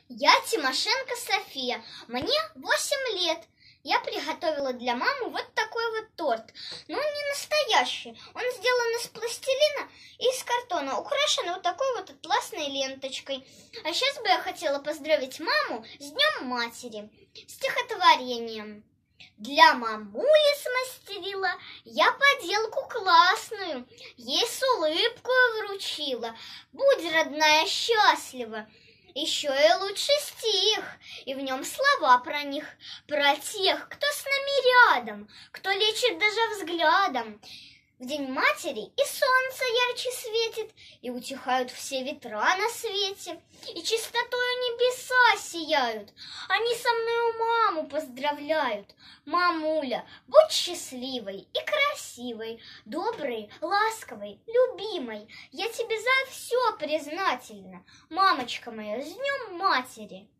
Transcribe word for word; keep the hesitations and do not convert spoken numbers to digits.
Я Тимошенко София, мне восемь лет. Я приготовила для мамы вот такой вот торт. Но он не настоящий, он сделан из пластилина и из картона, украшен вот такой вот атласной ленточкой. А сейчас бы я хотела поздравить маму с Днем Матери стихотворением. Для мамули смастерила я поделку классную, ей с улыбкой вручила. Будь, родная, счастлива. Еще и лучший стих, и в нем слова про них, про тех, кто с нами рядом, кто лечит даже взглядом. В День матери и солнце ярче светит, и утихают все ветра на свете, и чистотою небеса сияют. Они со мною маму поздравляют. Мамуля, будь счастливой и красивой, доброй, ласковой, любимой. Я тебе за все признательна, мамочка моя, с Днем Матери.